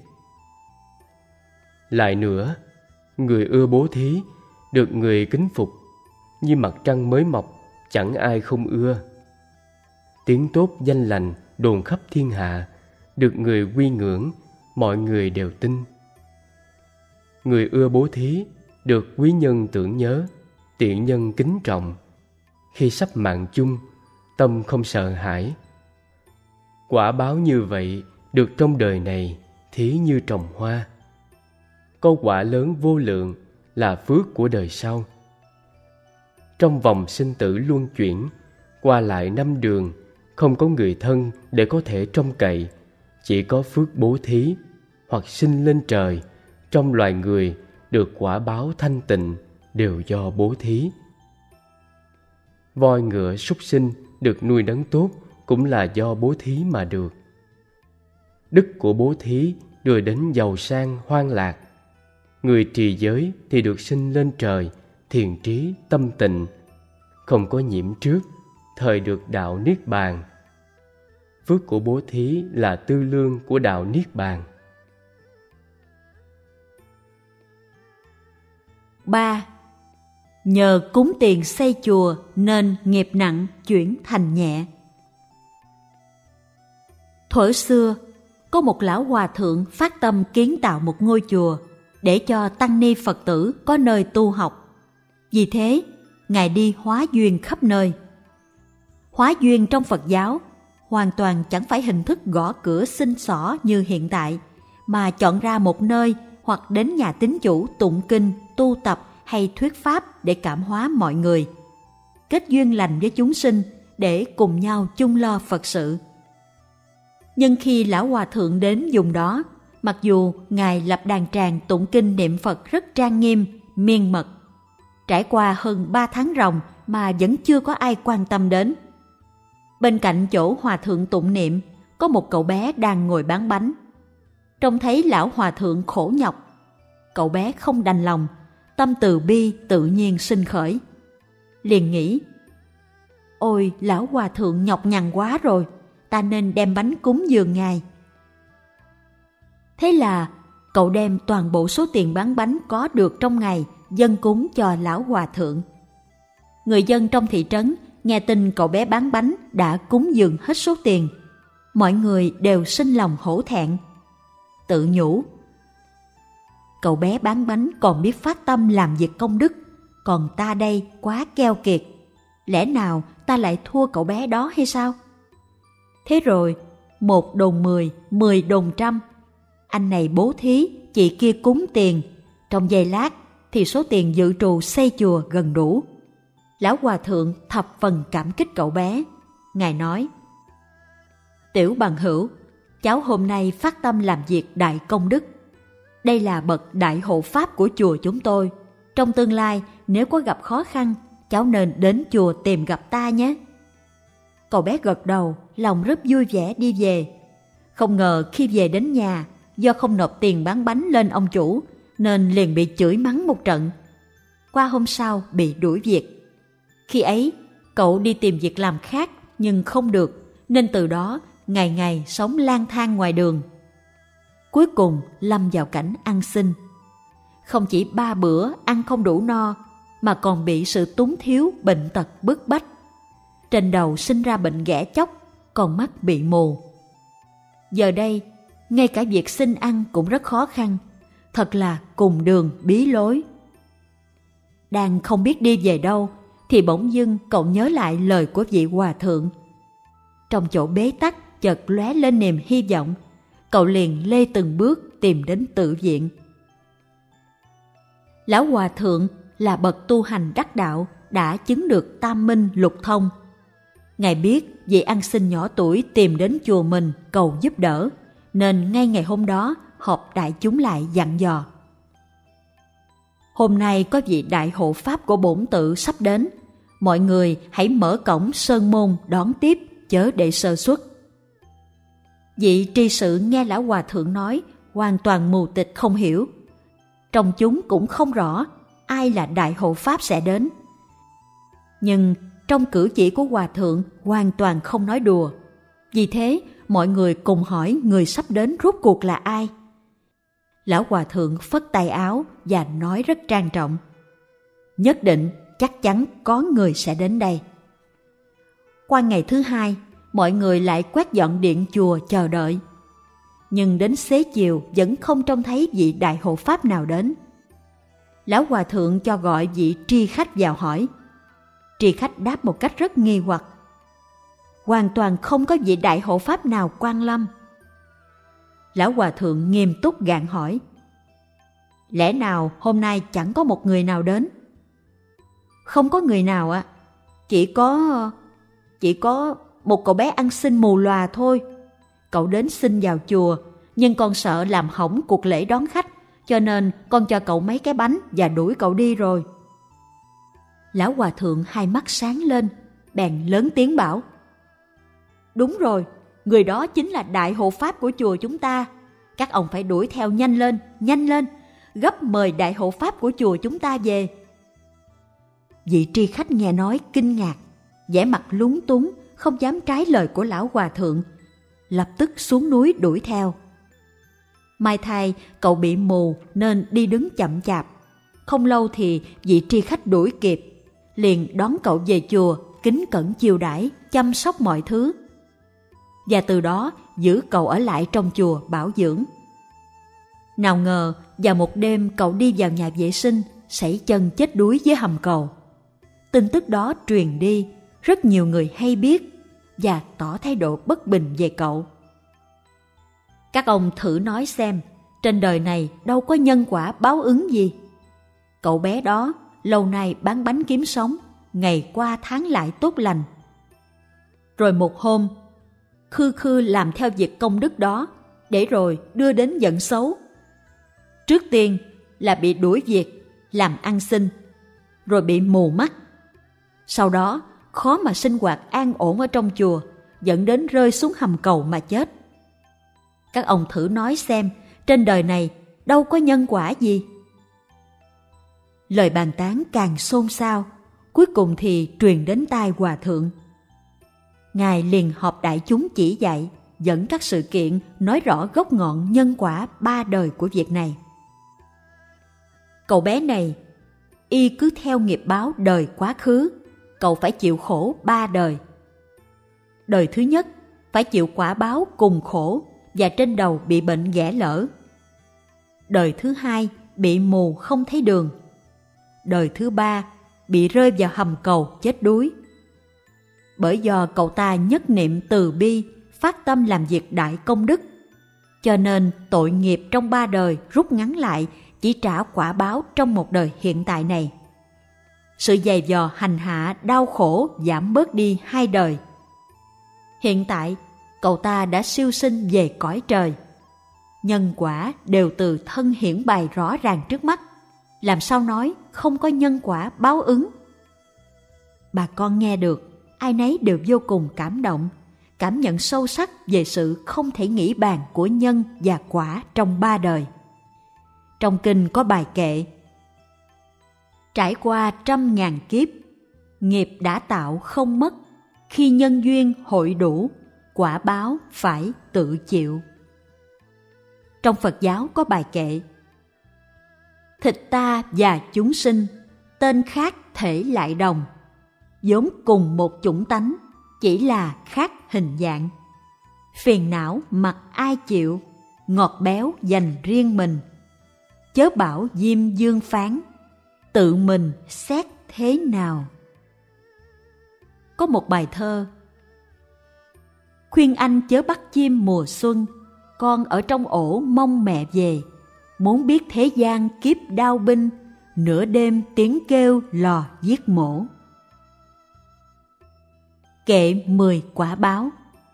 Lại nữa, người ưa bố thí, được người kính phục, như mặt trăng mới mọc, chẳng ai không ưa. Tiếng tốt danh lành đồn khắp thiên hạ, được người quy ngưỡng, mọi người đều tin. Người ưa bố thí, được quý nhân tưởng nhớ, tiện nhân kính trọng. Khi sắp mạng chung, tâm không sợ hãi. Quả báo như vậy, được trong đời này, thí như trồng hoa. Có quả lớn vô lượng là phước của đời sau. Trong vòng sinh tử luân chuyển, qua lại năm đường, không có người thân để có thể trông cậy, chỉ có phước bố thí, hoặc sinh lên trời, trong loài người được quả báo thanh tịnh đều do bố thí. Voi ngựa súc sinh được nuôi nấng tốt cũng là do bố thí mà được. Đức của bố thí đưa đến giàu sang hoan lạc. Người trì giới thì được sinh lên trời, thiền trí tâm tịnh, không có nhiễm trước, thời được đạo niết bàn. Phước của bố thí là tư lương của đạo Niết Bàn. ba. Nhờ cúng tiền xây chùa nên nghiệp nặng chuyển thành nhẹ. Thuở xưa, có một lão hòa thượng phát tâm kiến tạo một ngôi chùa để cho tăng ni Phật tử có nơi tu học. Vì thế, Ngài đi hóa duyên khắp nơi. Hóa duyên trong Phật giáo hoàn toàn chẳng phải hình thức gõ cửa xin xỏ như hiện tại, mà chọn ra một nơi hoặc đến nhà tín chủ tụng kinh, tu tập hay thuyết pháp để cảm hóa mọi người, kết duyên lành với chúng sinh để cùng nhau chung lo Phật sự. Nhưng khi lão hòa thượng đến vùng đó, mặc dù Ngài lập đàn tràng tụng kinh niệm Phật rất trang nghiêm, miên mật, trải qua hơn ba tháng ròng mà vẫn chưa có ai quan tâm đến. Bên cạnh chỗ hòa thượng tụng niệm, có một cậu bé đang ngồi bán bánh. Trông thấy lão hòa thượng khổ nhọc, cậu bé không đành lòng, tâm từ bi tự nhiên sinh khởi. Liền nghĩ, ôi lão hòa thượng nhọc nhằn quá rồi, ta nên đem bánh cúng dường Ngài. Thế là cậu đem toàn bộ số tiền bán bánh có được trong ngày dâng cúng cho lão hòa thượng. Người dân trong thị trấn nghe tin cậu bé bán bánh đã cúng dường hết số tiền, mọi người đều sinh lòng hổ thẹn, tự nhủ, cậu bé bán bánh còn biết phát tâm làm việc công đức, còn ta đây quá keo kiệt, lẽ nào ta lại thua cậu bé đó hay sao? Thế rồi, một đồn mười, mười đồn trăm, anh này bố thí, chị kia cúng tiền, trong giây lát thì số tiền dự trù xây chùa gần đủ. Lão hòa thượng thập phần cảm kích cậu bé. Ngài nói, tiểu bằng hữu, cháu hôm nay phát tâm làm việc đại công đức. Đây là bậc đại hộ pháp của chùa chúng tôi. Trong tương lai, nếu có gặp khó khăn, cháu nên đến chùa tìm gặp ta nhé. Cậu bé gật đầu, lòng rất vui vẻ đi về. Không ngờ khi về đến nhà, do không nộp tiền bán bánh lên ông chủ, nên liền bị chửi mắng một trận. Qua hôm sau bị đuổi việc. Khi ấy, cậu đi tìm việc làm khác nhưng không được, nên từ đó ngày ngày sống lang thang ngoài đường. Cuối cùng lâm vào cảnh ăn xin. Không chỉ ba bữa ăn không đủ no, mà còn bị sự túng thiếu, bệnh tật bức bách. Trên đầu sinh ra bệnh ghẻ chóc, còn mắt bị mù. Giờ đây, ngay cả việc xin ăn cũng rất khó khăn, thật là cùng đường bí lối. Đang không biết đi về đâu, thì bỗng dưng cậu nhớ lại lời của vị hòa thượng. Trong chỗ bế tắc chợt lóe lên niềm hy vọng, cậu liền lê từng bước tìm đến tự viện. Lão hòa thượng là bậc tu hành đắc đạo, đã chứng được tam minh lục thông. Ngài biết vị ăn xin nhỏ tuổi tìm đến chùa mình cầu giúp đỡ, nên ngay ngày hôm đó họp đại chúng lại dặn dò. Hôm nay có vị đại hộ pháp của bổn tự sắp đến, mọi người hãy mở cổng sơn môn đón tiếp, chớ để sơ suất. Vị tri sự nghe lão hòa thượng nói hoàn toàn mù tịch không hiểu. Trong chúng cũng không rõ ai là đại hộ pháp sẽ đến. Nhưng trong cử chỉ của hòa thượng hoàn toàn không nói đùa. Vì thế mọi người cùng hỏi người sắp đến rốt cuộc là ai. Lão hòa thượng phất tay áo và nói rất trang trọng, nhất định chắc chắn có người sẽ đến đây. Qua ngày thứ hai, mọi người lại quét dọn điện chùa chờ đợi. Nhưng đến xế chiều vẫn không trông thấy vị đại hộ pháp nào đến. Lão hòa thượng cho gọi vị tri khách vào hỏi. Tri khách đáp một cách rất nghi hoặc, hoàn toàn không có vị đại hộ pháp nào quan lâm. Lão hòa thượng nghiêm túc gạn hỏi, lẽ nào hôm nay chẳng có một người nào đến? Không có người nào ạ, à. Chỉ có... chỉ có một cậu bé ăn xin mù lòa thôi. Cậu đến xin vào chùa, nhưng con sợ làm hỏng cuộc lễ đón khách, cho nên con cho cậu mấy cái bánh và đuổi cậu đi rồi. Lão hòa thượng hai mắt sáng lên, bèn lớn tiếng bảo, đúng rồi, người đó chính là đại hộ pháp của chùa chúng ta. Các ông phải đuổi theo nhanh lên, nhanh lên, gấp mời đại hộ pháp của chùa chúng ta về. Vị tri khách nghe nói kinh ngạc, vẻ mặt lúng túng, không dám trái lời của lão hòa thượng, lập tức xuống núi đuổi theo. May thay cậu bị mù nên đi đứng chậm chạp. Không lâu thì vị tri khách đuổi kịp, liền đón cậu về chùa, kính cẩn chiêu đãi, chăm sóc mọi thứ. Và từ đó giữ cậu ở lại trong chùa bảo dưỡng. Nào ngờ vào một đêm cậu đi vào nhà vệ sinh, sảy chân chết đuối dưới hầm cầu. Tin tức đó truyền đi, rất nhiều người hay biết và tỏ thái độ bất bình về cậu. Các ông thử nói xem, trên đời này đâu có nhân quả báo ứng gì. Cậu bé đó lâu nay bán bánh kiếm sống, ngày qua tháng lại tốt lành. Rồi một hôm, khư khư làm theo việc công đức đó, để rồi đưa đến giận xấu. Trước tiên là bị đuổi việc, làm ăn xin, rồi bị mù mắt. Sau đó khó mà sinh hoạt an ổn ở trong chùa, dẫn đến rơi xuống hầm cầu mà chết. Các ông thử nói xem, trên đời này đâu có nhân quả gì. Lời bàn tán càng xôn xao, cuối cùng thì truyền đến tai hòa thượng. Ngài liền họp đại chúng chỉ dạy, dẫn các sự kiện nói rõ gốc ngọn nhân quả ba đời của việc này. Cậu bé này, y cứ theo nghiệp báo đời quá khứ, cậu phải chịu khổ ba đời. Đời thứ nhất phải chịu quả báo cùng khổ và trên đầu bị bệnh ghẻ lở. Đời thứ hai bị mù không thấy đường. Đời thứ ba bị rơi vào hầm cầu chết đuối. Bởi do cậu ta nhất niệm từ bi, phát tâm làm việc đại công đức, cho nên tội nghiệp trong ba đời rút ngắn lại, chỉ trả quả báo trong một đời hiện tại này. Sự dày vò hành hạ đau khổ giảm bớt đi hai đời. Hiện tại cậu ta đã siêu sinh về cõi trời. Nhân quả đều từ thân hiển bày rõ ràng trước mắt, làm sao nói không có nhân quả báo ứng. Bà con nghe được, ai nấy đều vô cùng cảm động, cảm nhận sâu sắc về sự không thể nghĩ bàn của nhân và quả trong ba đời. Trong kinh có bài kệ: trải qua trăm ngàn kiếp, nghiệp đã tạo không mất, khi nhân duyên hội đủ, quả báo phải tự chịu. Trong Phật giáo có bài kệ: thịt ta và chúng sinh, tên khác thể lại đồng, vốn cùng một chủng tánh, chỉ là khác hình dạng. Phiền não mặc ai chịu, ngọt béo dành riêng mình. Chớ bảo Diêm Dương phán, tự mình xét thế nào. Có một bài thơ: khuyên anh chớ bắt chim mùa xuân, con ở trong ổ mong mẹ về. Muốn biết thế gian kiếp đao binh, nửa đêm tiếng kêu lò giết mổ. Kệ mười quả báo.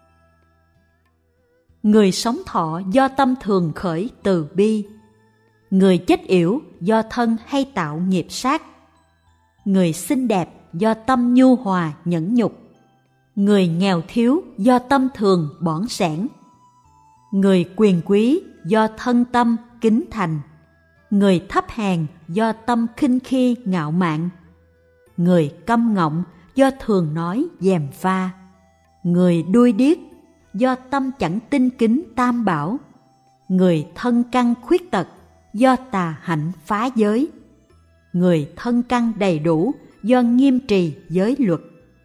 Người sống thọ do tâm thường khởi từ bi. Người chết yểu do thân hay tạo nghiệp sát. Người xinh đẹp do tâm nhu hòa nhẫn nhục. Người nghèo thiếu do tâm thường bỏn sẻn. Người quyền quý do thân tâm kính thành. Người thấp hèn do tâm khinh khi ngạo mạn. Người câm ngọng do thường nói gièm pha. Người đuôi điếc do tâm chẳng tin kính tam bảo. Người thân căn khuyết tật do tà hạnh phá giới. Người thân căn đầy đủ do nghiêm trì giới luật.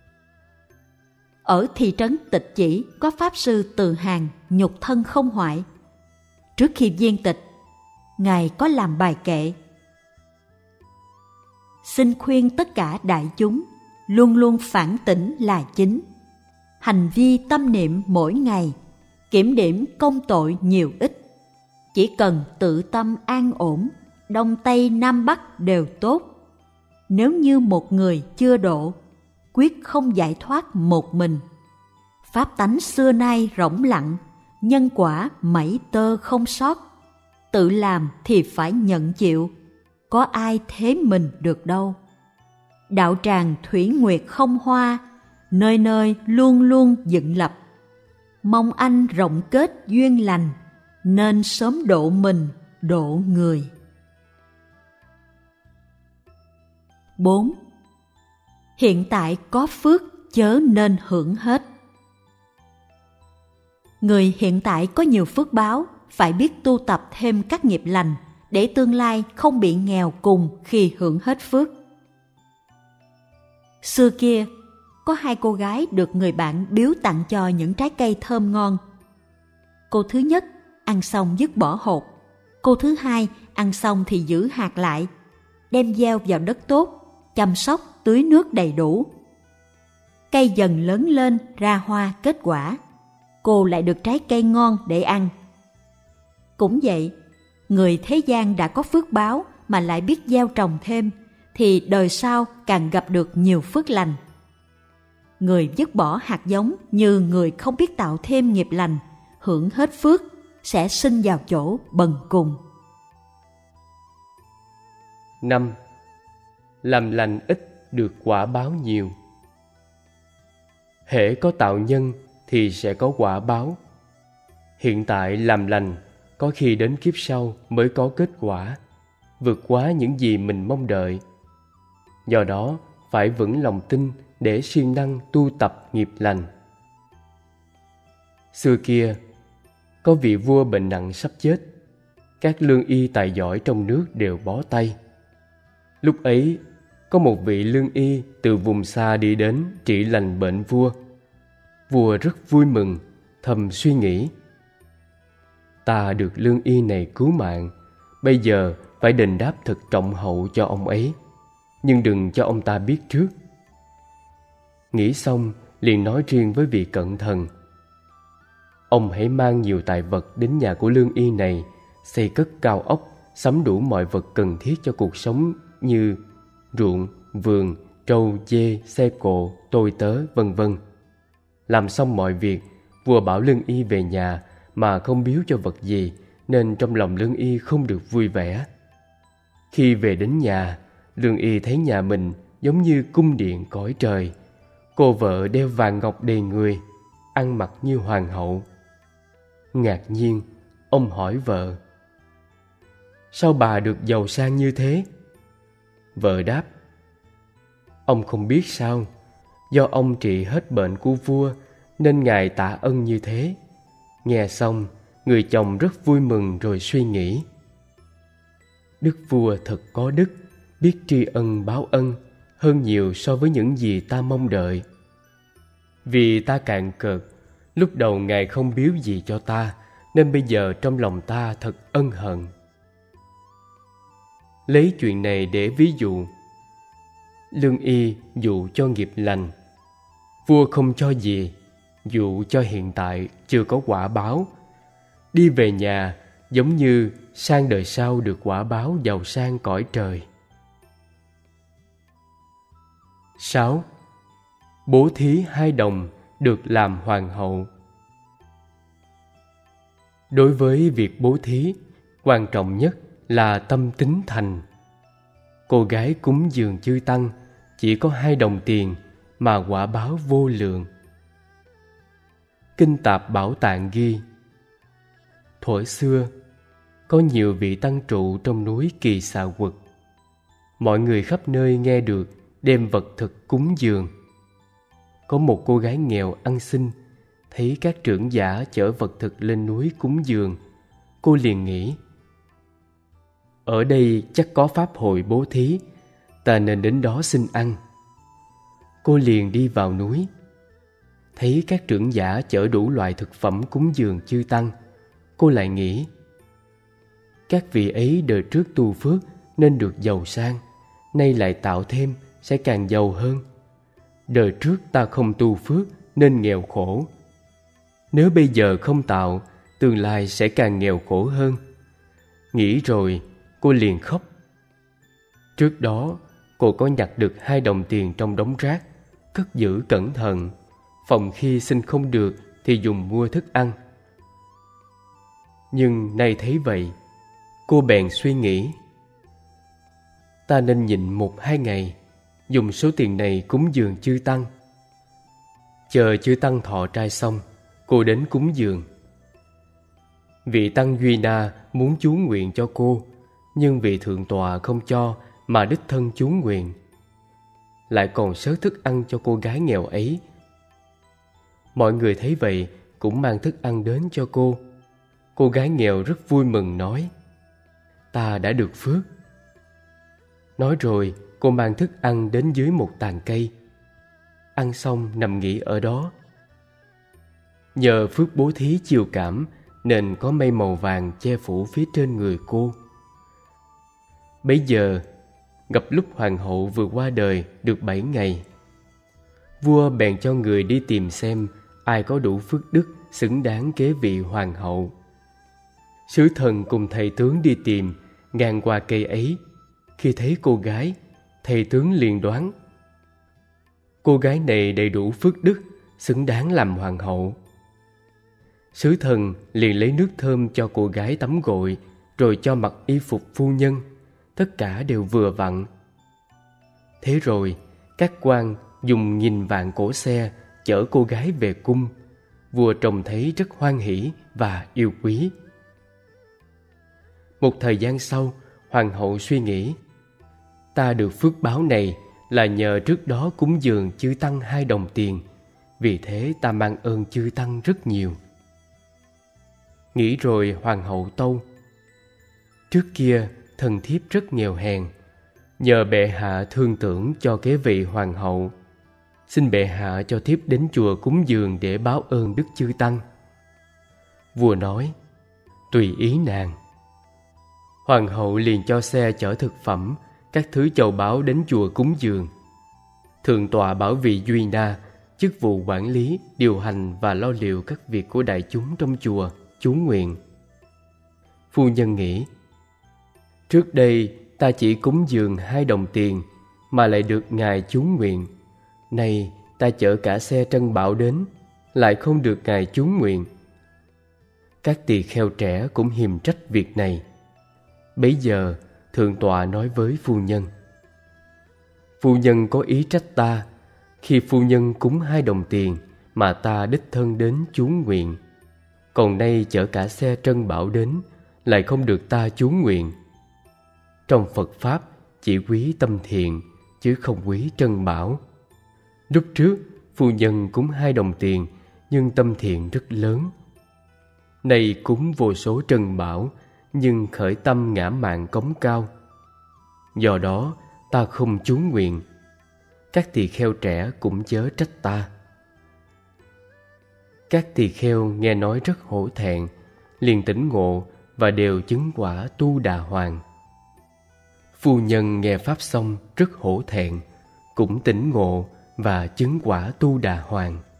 Ở thị trấn Tịch Chỉ có Pháp Sư Từ Hàng nhục thân không hoại. Trước khi viên tịch, Ngài có làm bài kệ: xin khuyên tất cả đại chúng luôn luôn phản tỉnh là chính. Hành vi tâm niệm mỗi ngày, kiểm điểm công tội nhiều ít. Chỉ cần tự tâm an ổn, Đông Tây Nam Bắc đều tốt. Nếu như một người chưa độ, quyết không giải thoát một mình. Pháp tánh xưa nay rỗng lặng, nhân quả mảy tơ không sót. Tự làm thì phải nhận chịu, có ai thế mình được đâu. Đạo tràng thủy nguyệt không hoa, nơi nơi luôn luôn dựng lập. Mong anh rộng kết duyên lành, nên sớm độ mình, độ người. bốn. Hiện tại có phước chớ nên hưởng hết. Người hiện tại có nhiều phước báo, phải biết tu tập thêm các nghiệp lành để tương lai không bị nghèo cùng khi hưởng hết phước. Xưa kia, có hai cô gái được người bạn biếu tặng cho những trái cây thơm ngon. Cô thứ nhất ăn xong dứt bỏ hột, cô thứ hai ăn xong thì giữ hạt lại, đem gieo vào đất tốt, chăm sóc tưới nước đầy đủ. Cây dần lớn lên ra hoa kết quả, cô lại được trái cây ngon để ăn. Cũng vậy, người thế gian đã có phước báo mà lại biết gieo trồng thêm, thì đời sau càng gặp được nhiều phước lành. Người dứt bỏ hạt giống như người không biết tạo thêm nghiệp lành, hưởng hết phước, sẽ sinh vào chỗ bần cùng. năm. Làm lành ít được quả báo nhiều. Hễ có tạo nhân thì sẽ có quả báo. Hiện tại làm lành, có khi đến kiếp sau mới có kết quả, vượt quá những gì mình mong đợi. Do đó, phải vững lòng tin để siêng năng tu tập nghiệp lành. Xưa kia, có vị vua bệnh nặng sắp chết. Các lương y tài giỏi trong nước đều bó tay. Lúc ấy, có một vị lương y từ vùng xa đi đến trị lành bệnh vua. Vua rất vui mừng, thầm suy nghĩ: ta được lương y này cứu mạng, bây giờ phải đền đáp thật trọng hậu cho ông ấy, nhưng đừng cho ông ta biết trước. Nghĩ xong, liền nói riêng với vị cận thần: ông hãy mang nhiều tài vật đến nhà của lương y này, xây cất cao ốc, sắm đủ mọi vật cần thiết cho cuộc sống như ruộng, vườn, trâu, dê, xe cộ, tôi tớ, vân vân. Làm xong mọi việc, vua bảo lương y về nhà mà không biếu cho vật gì, nên trong lòng lương y không được vui vẻ. Khi về đến nhà, lương y thấy nhà mình giống như cung điện cõi trời. Cô vợ đeo vàng ngọc đầy người, ăn mặc như hoàng hậu. Ngạc nhiên, ông hỏi vợ: sao bà được giàu sang như thế? Vợ đáp: ông không biết sao, do ông trị hết bệnh của vua nên ngài tạ ân như thế. Nghe xong, người chồng rất vui mừng rồi suy nghĩ: đức vua thật có đức, biết tri ân báo ân hơn nhiều so với những gì ta mong đợi. Vì ta cạn cợt, lúc đầu ngài không biếu gì cho ta, nên bây giờ trong lòng ta thật ân hận. Lấy chuyện này để ví dụ, lương y dụ cho nghiệp lành, vua không cho gì, dụ cho hiện tại chưa có quả báo. Đi về nhà giống như sang đời sau được quả báo giàu sang cõi trời. sáu. Bố thí hai đồng được làm hoàng hậu. Đối với việc bố thí, quan trọng nhất là tâm tín thành. Cô gái cúng dường chư tăng chỉ có hai đồng tiền mà quả báo vô lượng. Kinh Tạp Bảo Tạng ghi: thuở xưa, có nhiều vị tăng trụ trong núi Kỳ Xà Quật. Mọi người khắp nơi nghe được đem vật thực cúng dường. Có một cô gái nghèo ăn xin, thấy các trưởng giả chở vật thực lên núi cúng dường. Cô liền nghĩ: ở đây chắc có pháp hội bố thí, ta nên đến đó xin ăn. Cô liền đi vào núi. Thấy các trưởng giả chở đủ loại thực phẩm cúng dường chư tăng, cô lại nghĩ: các vị ấy đời trước tu phước nên được giàu sang, nay lại tạo thêm sẽ càng giàu hơn. Đời trước ta không tu phước nên nghèo khổ. Nếu bây giờ không tạo, tương lai sẽ càng nghèo khổ hơn. Nghĩ rồi, cô liền khóc. Trước đó, cô có nhặt được hai đồng tiền trong đống rác, cất giữ cẩn thận, phòng khi xin không được thì dùng mua thức ăn. Nhưng nay thấy vậy, cô bèn suy nghĩ: ta nên nhịn một hai ngày, dùng số tiền này cúng dường chư tăng. Chờ chư tăng thọ trai xong, cô đến cúng dường. Vị tăng Duy Na muốn chú nguyện cho cô, nhưng vị thượng tọa không cho mà đích thân chú nguyện, lại còn sớ thức ăn cho cô gái nghèo ấy. Mọi người thấy vậy cũng mang thức ăn đến cho cô. Cô gái nghèo rất vui mừng nói: "Ta đã được phước." Nói rồi cô mang thức ăn đến dưới một tàn cây. Ăn xong nằm nghỉ ở đó. Nhờ phước bố thí chiều cảm nên có mây màu vàng che phủ phía trên người cô. Bấy giờ gặp lúc hoàng hậu vừa qua đời được bảy ngày. Vua bèn cho người đi tìm xem ai có đủ phước đức xứng đáng kế vị hoàng hậu. Sứ thần cùng thầy tướng đi tìm, ngang qua cây ấy. Khi thấy cô gái, thầy tướng liền đoán: cô gái này đầy đủ phước đức, xứng đáng làm hoàng hậu. Sứ thần liền lấy nước thơm cho cô gái tắm gội, rồi cho mặc y phục phu nhân. Tất cả đều vừa vặn. Thế rồi các quan dùng nghìn vạn cỗ xe chở cô gái về cung. Vua trông thấy rất hoan hỉ và yêu quý. Một thời gian sau, hoàng hậu suy nghĩ: ta được phước báo này là nhờ trước đó cúng dường chư tăng hai đồng tiền, vì thế ta mang ơn chư tăng rất nhiều. Nghĩ rồi hoàng hậu tâu: trước kia thần thiếp rất nghèo hèn, nhờ bệ hạ thương tưởng cho kế vị hoàng hậu, xin bệ hạ cho thiếp đến chùa cúng dường để báo ơn đức chư tăng. Vua nói: tùy ý nàng. Hoàng hậu liền cho xe chở thực phẩm, các thứ châu báu đến chùa cúng dường. Thượng tọa bảo vị Duy Na, chức vụ quản lý, điều hành và lo liệu các việc của đại chúng trong chùa, chú nguyện. Phu nhân nghĩ: trước đây ta chỉ cúng dường hai đồng tiền mà lại được ngài chú nguyện. Nay ta chở cả xe trân bảo đến, lại không được ngài chú nguyện. Các tỳ kheo trẻ cũng hiềm trách việc này. Bấy giờ thượng tọa nói với phu nhân: phu nhân có ý trách ta khi phu nhân cúng hai đồng tiền mà ta đích thân đến chú nguyện, còn nay chở cả xe trân bảo đến, lại không được ta chú nguyện. Trong Phật Pháp chỉ quý tâm thiện, chứ không quý trân bảo. Lúc trước phu nhân cúng hai đồng tiền, nhưng tâm thiện rất lớn. Nay cúng vô số trân bảo, nhưng khởi tâm ngã mạn cống cao. Do đó ta không chú nguyện. Các tỳ kheo trẻ cũng chớ trách ta. Các tỳ kheo nghe nói rất hổ thẹn, liền tỉnh ngộ và đều chứng quả Tu Đà Hoàng. Phu nhân nghe pháp xong rất hổ thẹn, cũng tỉnh ngộ và chứng quả Tu Đà Hoàng.